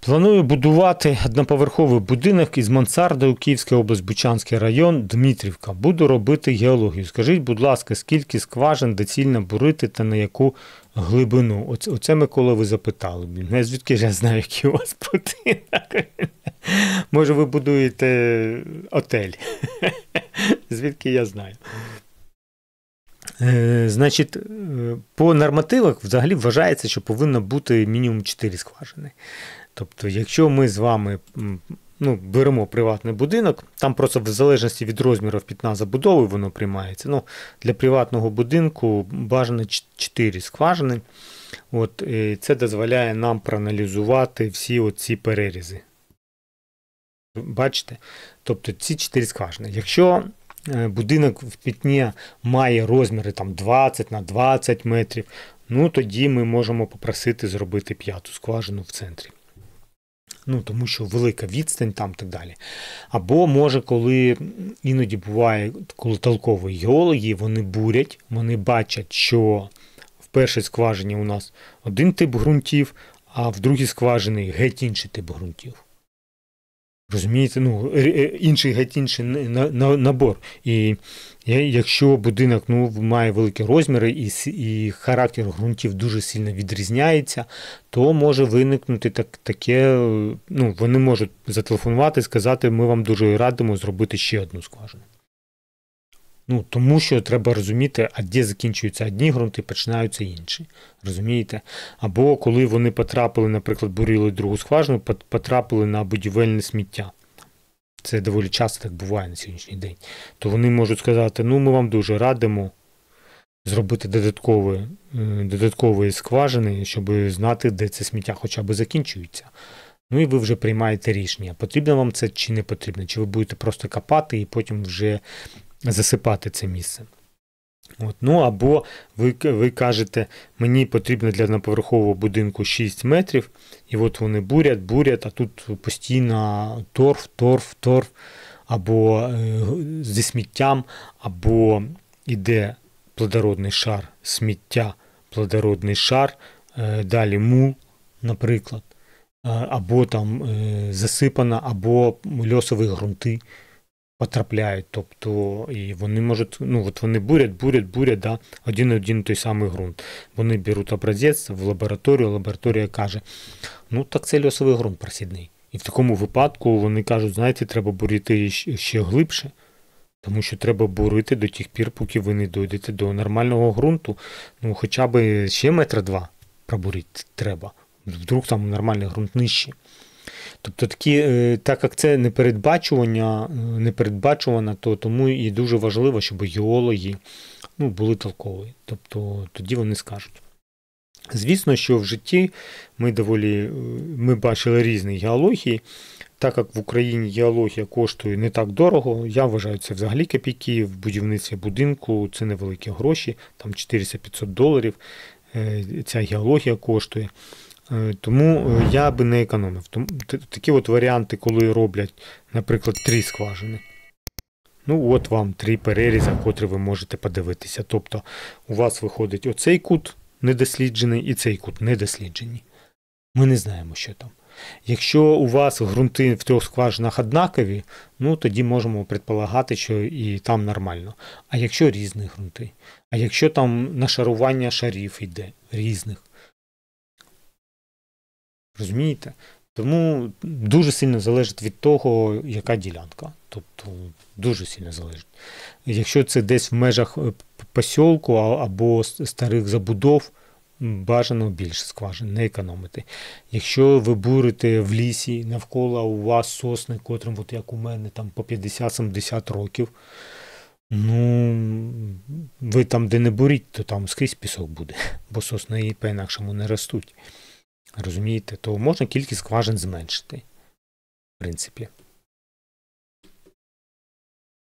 Планую будувати одноповерховий будинок із мансардою, Київська область, Бучанський район, Дмитрівка. Буду робити геологію. Скажіть, будь ласка, скільки скважин доцільно бурити та на яку глибину? Оце, Микола, ви запитали. Звідки ж я знаю, який у вас будинок? Може, ви будуєте отель? Звідки я знаю? Значить, по нормативах взагалі вважається, що повинно бути мінімум 4 скважини. Тобто, якщо ми з вами беремо приватний будинок, там просто в залежності від розмірів пітна забудови воно приймається. Для приватного будинку бажано 4 скважини. Це дозволяє нам проаналізувати всі оці перерізи. Бачите? Тобто ці 4 скважини. Якщо будинок в пітні має розміри 20 на 20 метрів, тоді ми можемо попросити зробити 5-ту скважину в центрі. Тому що велика відстань там і так далі. Або може, коли іноді буває, коли толкові геологи, вони бурять, вони бачать, що в першій скважині у нас один тип ґрунтів, а в другій скважині геть інший тип ґрунтів. Розумієте? Геть інший набор. І якщо будинок має великі розміри і характер ґрунтів дуже сильно відрізняється, то може виникнути таке, вони можуть зателефонувати і сказати, ми вам дуже радимо зробити ще одну скважину. Тому що треба розуміти, а де закінчуються одні ґрунти, починаються інші. Розумієте? Або коли вони потрапили, наприклад, бурили другу скважину, потрапили на будівельне сміття. Це доволі часто так буває на сьогоднішній день. То вони можуть сказати, ми вам дуже радимо зробити додаткові скважини, щоб знати, де це сміття хоча б закінчується. І ви вже приймаєте рішення, потрібно вам це чи не потрібно. Чи ви будете просто копати і потім вже засипати це місце. Або ви кажете, мені потрібно для одноповерхового будинку 6 метрів, і вони бурять, а тут постійно торф, або зі сміттям, або йде плодородний шар, сміття, плодородний шар, далі мул, наприклад, або там засипана, або льосові ґрунти потрапляють, тобто, і вони можуть, вони бурять, один той самий ґрунт. Вони беруть образець в лабораторію, лабораторія каже, так це льосовий ґрунт просідний. І в такому випадку вони кажуть, знаєте, треба бурити ще глибше, тому що треба бурити до тих пір, поки ви не дійдете до нормального ґрунту, хоча б ще 2 метри пробурити треба. Вдруг там нормальний ґрунт нижче. Тобто так як це непередбачувано, то тому і дуже важливо, щоб геологи були толкові. Тобто тоді вони скажуть. Звісно, що в житті ми бачили різні геології. Так як в Україні геологія коштує не так дорого, я вважаю, це взагалі копійки, в будівництві будинку це невеликі гроші, там $400-500 ця геологія коштує. Тому я би не економив. Такі варіанти, коли роблять, наприклад, 3 скважини. Вам 3 перерізи, котрі ви можете подивитися. Тобто у вас виходить оцей кут недосліджений і цей кут недосліджений. Ми не знаємо, що там. Якщо у вас ґрунти в 3 скважинах однакові, тоді можемо предполагати, що і там нормально. А якщо різні ґрунти? А якщо там нашарування шарів йде різних? Розумієте? Тому дуже сильно залежить від того, яка ділянка. Тобто дуже сильно залежить. Якщо це десь в межах посілку або старих забудов, бажано більше скважин, не економити. Якщо ви бурите в лісі, навколо у вас сосни, котрим, як у мене, там по 50-70 років, ви там, де не буріть, то там скрізь пісок буде, бо сосни по-інакшому не ростуть. Розумієте? То можна кількість скважин зменшити, в принципі.